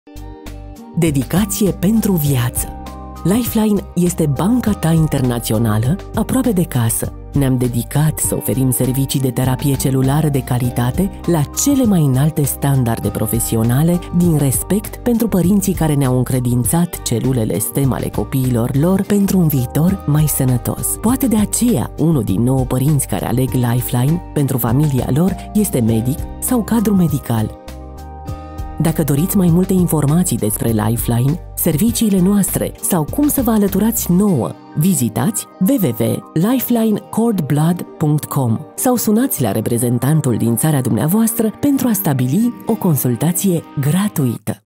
Dedicație pentru viață. Lifeline este banca ta internațională, aproape de casă. Ne-am dedicat să oferim servicii de terapie celulară de calitate la cele mai înalte standarde profesionale, din respect pentru părinții care ne-au încredințat celulele STEM ale copiilor lor pentru un viitor mai sănătos. Poate de aceea, unul din 9 părinți care aleg Lifeline pentru familia lor este medic sau cadru medical. Dacă doriți mai multe informații despre Lifeline, serviciile noastre sau cum să vă alăturați nouă, vizitați www.lifelinecordblood.com sau sunați la reprezentantul din țara dumneavoastră pentru a stabili o consultație gratuită.